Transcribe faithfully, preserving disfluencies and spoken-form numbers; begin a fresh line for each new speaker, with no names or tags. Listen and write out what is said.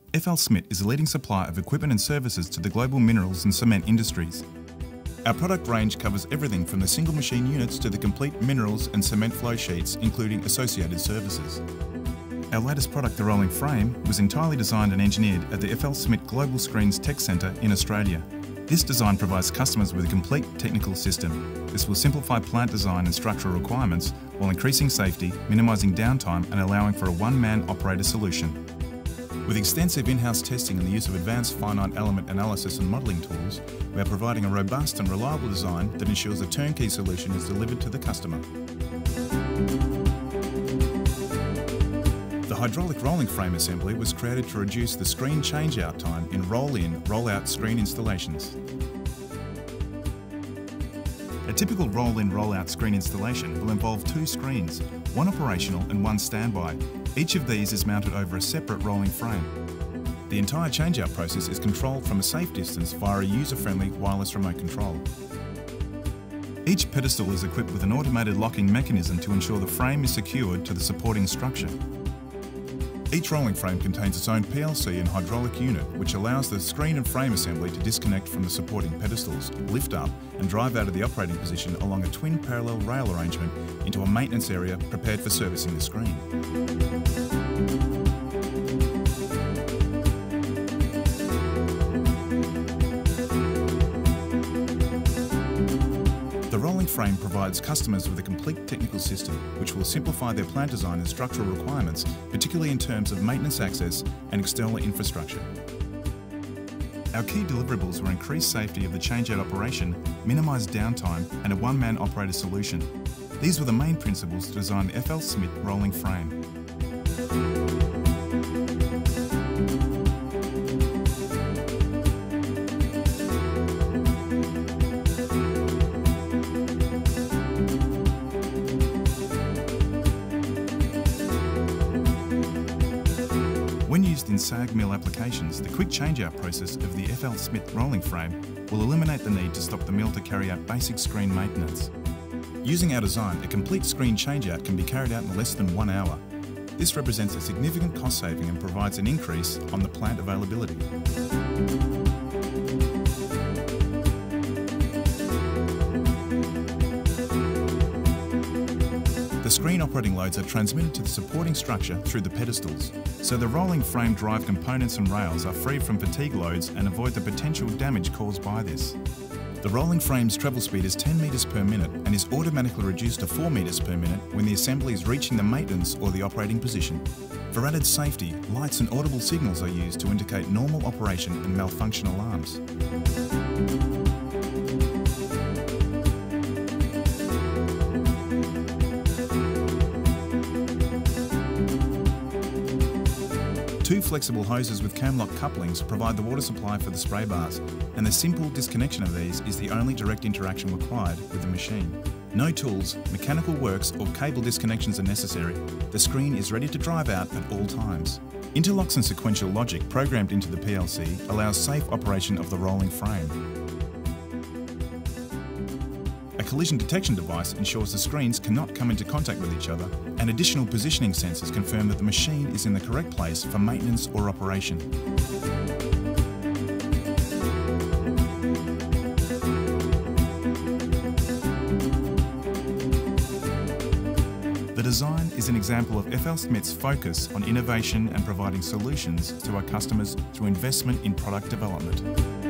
FLSmidth is a leading supplier of equipment and services to the global minerals and cement industries. Our product range covers everything from the single machine units to the complete minerals and cement flow sheets, including associated services. Our latest product, the rolling frame, was entirely designed and engineered at the FLSmidth Global Screens Tech Centre in Australia. This design provides customers with a complete technical system. This will simplify plant design and structural requirements while increasing safety, minimising downtime and allowing for a one-man operator solution. With extensive in-house testing and the use of advanced finite element analysis and modelling tools, we are providing a robust and reliable design that ensures a turnkey solution is delivered to the customer. The hydraulic rolling frame assembly was created to reduce the screen change-out time in roll-in, roll-out screen installations. A typical roll-in, roll-out screen installation will involve two screens, one operational and one standby. Each of these is mounted over a separate rolling frame. The entire change-out process is controlled from a safe distance via a user-friendly wireless remote control. Each pedestal is equipped with an automated locking mechanism to ensure the frame is secured to the supporting structure. Each rolling frame contains its own P L C and hydraulic unit, which allows the screen and frame assembly to disconnect from the supporting pedestals, lift up and drive out of the operating position along a twin parallel rail arrangement into a maintenance area prepared for servicing the screen. The rolling frame provides customers with a complete technical system which will simplify their plant design and structural requirements, particularly in terms of maintenance access and external infrastructure. Our key deliverables were increased safety of the change-out operation, minimised downtime and a one-man operator solution. These were the main principles to design the FLSmidth rolling frame. When used in sag mill applications, the quick change-out process of the FLSmidth rolling frame will eliminate the need to stop the mill to carry out basic screen maintenance. Using our design, a complete screen change-out can be carried out in less than one hour. This represents a significant cost saving and provides an increase on the plant availability. The screen operating loads are transmitted to the supporting structure through the pedestals, so the rolling frame drive components and rails are free from fatigue loads and avoid the potential damage caused by this. The rolling frame's travel speed is ten metres per minute and is automatically reduced to four metres per minute when the assembly is reaching the maintenance or the operating position. For added safety, lights and audible signals are used to indicate normal operation and malfunction alarms. Two flexible hoses with camlock couplings provide the water supply for the spray bars, and the simple disconnection of these is the only direct interaction required with the machine. No tools, mechanical works or cable disconnections are necessary. The screen is ready to drive out at all times. Interlocks and sequential logic programmed into the P L C allows safe operation of the rolling frame. A collision detection device ensures the screens cannot come into contact with each other, and additional positioning sensors confirm that the machine is in the correct place for maintenance or operation. The design is an example of FLSmidth's focus on innovation and providing solutions to our customers through investment in product development.